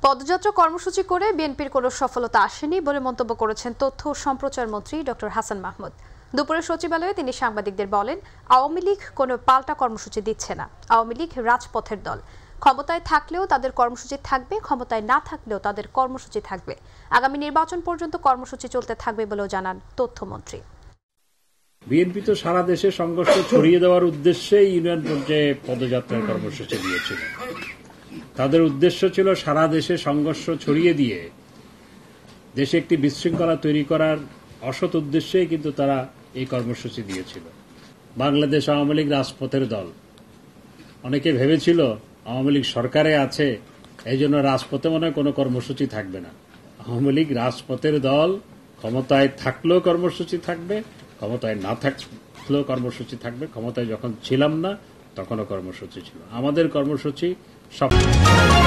পদযাত্রা কর্মসূচি করে বিএনপির কোনো সফলতা আসেনি বলে মন্তব্য করেছেন তথ্য ও সম্প্রচার মন্ত্রী ডক্টর হাসান মাহমুদ। দুপুরে সচিবালয়ে তিনি সাংবাদিকদের বলেন, আওয়ামী লীগ কোনো পাল্টা কর্মসূচি দিচ্ছে না। আওয়ামী লীগ রাজপথের দল, ক্ষমতায় থাকলেও তাদের কর্মসূচি থাকবে, ক্ষমতায় না থাকলেও তাদের কর্মসূচি থাকবে। আগামী নির্বাচন পর্যন্ত কর্মসূচি চলতে থাকবে বলেও জানান তথ্যমন্ত্রী। বিএনপি তো সারা দেশে সংঘর্ষ ছড়িয়ে দেওয়ার উদ্দেশ্যে ইউনিয়ন পর্যায়ে পদযাত্রার কর্মসূচি দিয়েছিল। তাদের উদ্দেশ্য ছিল সারা দেশে সংঘর্ষ ছড়িয়ে দিয়ে দেশে একটি বিশৃঙ্খলা তৈরি করার অসৎ উদ্দেশ্যেই কিন্তু তারা এই কর্মসূচি দিয়েছিল। বাংলাদেশ আওয়ামী লীগ রাজপথের দল। অনেকে ভেবেছিল আওয়ামী লীগ সরকারে আছে, এই জন্য রাজপথে মনে হয় কোনো কর্মসূচি থাকবে না। আওয়ামী লীগ রাজপথের দল, ক্ষমতায় থাকলেও কর্মসূচি থাকবে, ক্ষমতায় না থাকলেও কর্মসূচি থাকবে। ক্ষমতায় যখন ছিলাম না তখনও কর্মসূচি ছিল। আমাদের কর্মসূচি সব